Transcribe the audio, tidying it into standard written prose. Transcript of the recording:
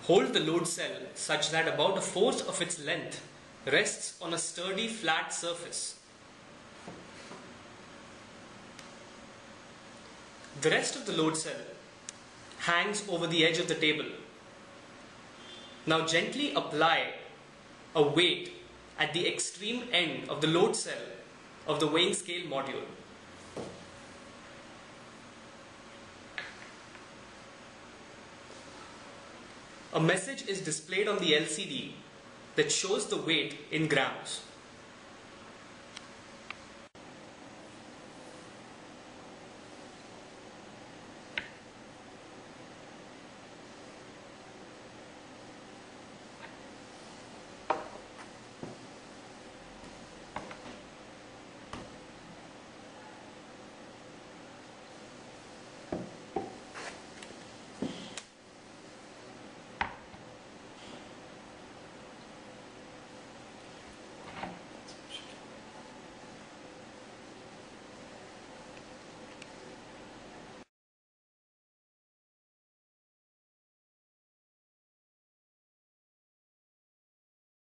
Hold the load cell such that about a fourth of its length rests on a sturdy flat surface. The rest of the load cell hangs over the edge of the table. Now gently apply a weight at the extreme end of the load cell of the weighing scale module. A message is displayed on the LCD that shows the weight in grams.